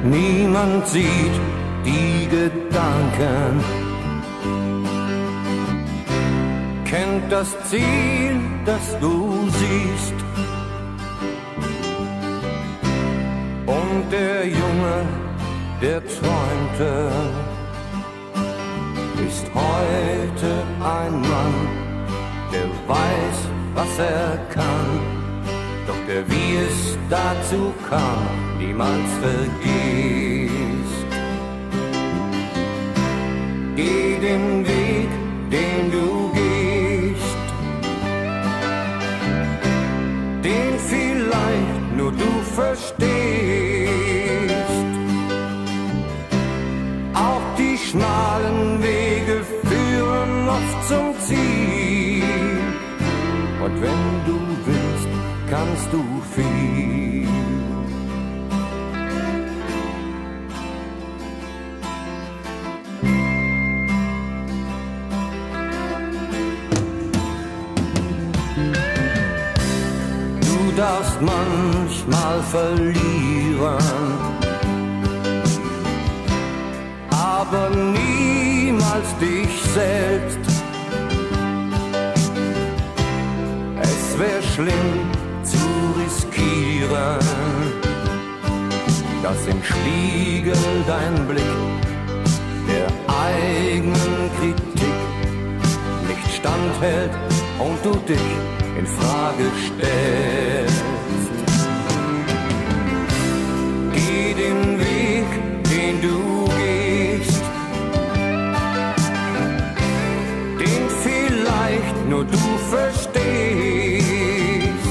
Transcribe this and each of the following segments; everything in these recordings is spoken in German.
niemand sieht die Gedanken, kennt das Ziel, das du siehst. Und der Junge, der träumte, ist heute ein Mann, der weiß, was er kann, doch der, wie es dazu kam, niemals vergisst. Geh den Weg, den du gehst, den vielleicht nur du verstehst. Auch die schmalen Wege führen oft zum Ziel, und wenn du willst, kannst du viel. Du darfst manchmal verlieren, aber niemals dich selbst. Es wär schlimm zu riskieren, dass im Spiegel dein Blick der eigenen Kritik nicht standhält und du dich in Frage stellst. Geh den Weg, den du gehst, den vielleicht nur du verstehst.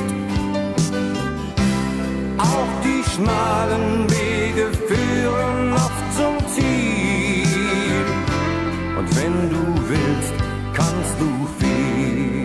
Auch die schmalen Wege führen oft zum Ziel, und wenn du willst, kannst du viel.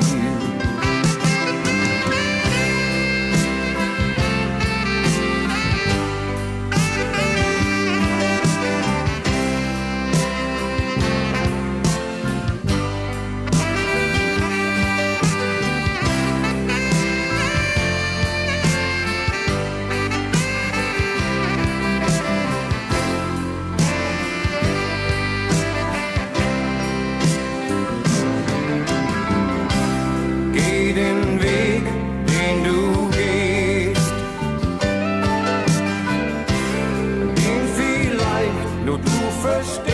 Den Weg, den du gehst, den vielleicht nur du verstehst.